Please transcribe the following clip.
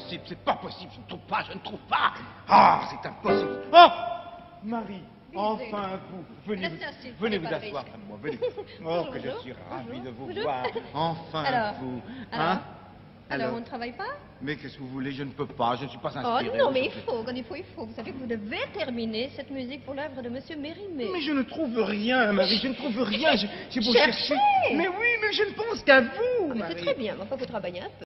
c'est pas possible, je ne trouve pas. Ah, c'est impossible. Oh, Marie, enfin vous, venez vous asseoir près de moi, venez. Oh, que je suis ravi de vous voir, enfin vous. Hein? Alors, on ne travaille pas? Mais qu'est-ce que vous voulez, je ne peux pas, je ne suis pas Oh inspiré. non, mais il faut. Vous savez que vous devez terminer cette musique pour l'œuvre de Monsieur Mérimée. Mais je ne trouve rien, Marie, je ne trouve rien. J'ai beau Cherchez. chercher. Mais oui, mais je ne pense qu'à vous, Ah, mais Marie. c'est très bien, mais enfin, vous travaillez un peu.